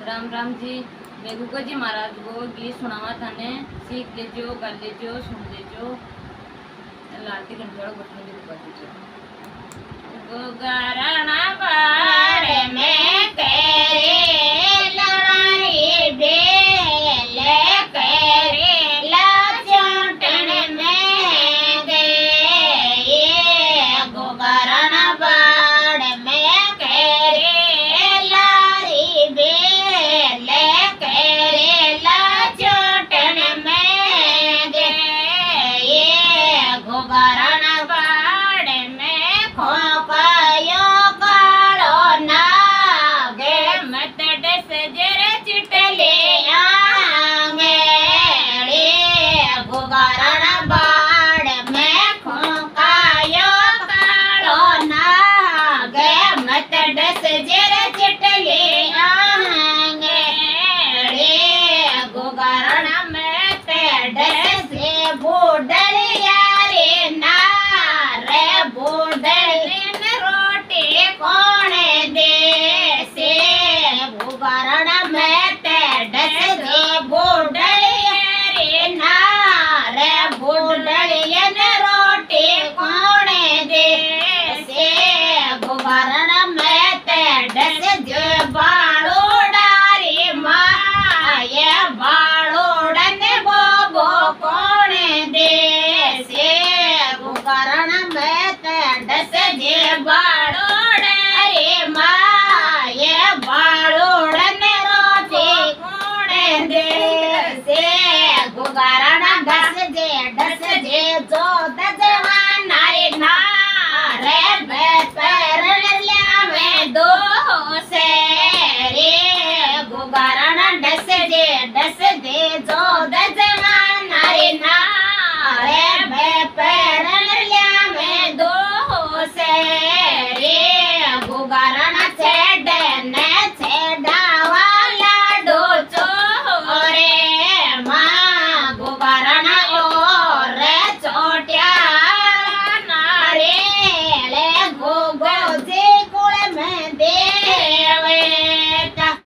राम राम जी। मैं गुगा जी महाराज को गीत सुनावा थाने सीख लेजो, गा लेजो, सुन लेजो। लाती घंटोड़ा बटन भी बता दीजिए। गुगाराना बाड़े में तेरे लड़ाई बेले करे ला चोटन में दे। गुगाराना बाड़े में तेरे लारी बेले करे ला चोटन में दे। गुगाराना बाड़े में खोपायो कालो नागे मत डस जरा चिटले आंगे। गुगाराना बाड़े में खोकायो कालो नागे मत डस जरा चिटले आंगे। गुगाराना में डस बूढ़ल यारे नारे बूढ़ल रोटी कौन दे से। गुगाराना